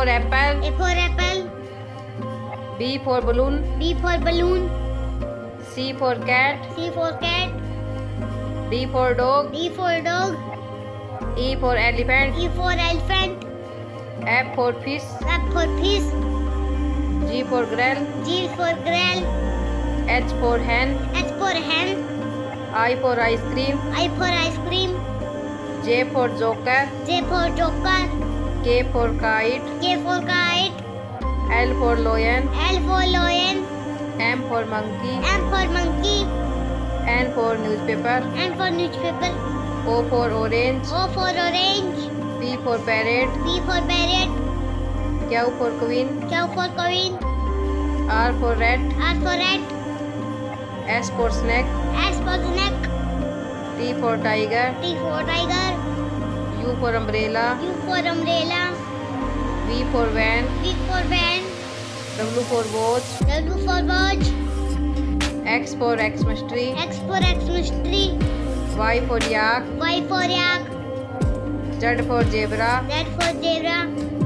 for apple. A for apple. B for balloon. B for balloon. C for cat. C for cat. D for dog. D for dog. E for elephant. E for elephant. F for fish. F for fish. G for girl. G for girl. H for hen. H for hen. I for ice cream. I for ice cream. J for joker. J for joker. K for kite. K for kite. L for lion. L for lion. M for monkey. M for monkey. N for newspaper. N for newspaper. O for orange. O for orange. P for parrot. P for parrot. Q for queen. Q for queen. R for rat. R for rat. S for snake. S for snake. T for tiger. T for tiger. U for umbrella. U for umbrella. V for van. V for van. W for watch. W for watch. X for Xmas tree. X for Xmas tree. Y for yak. Y for yak. Z for zebra. Z for zebra.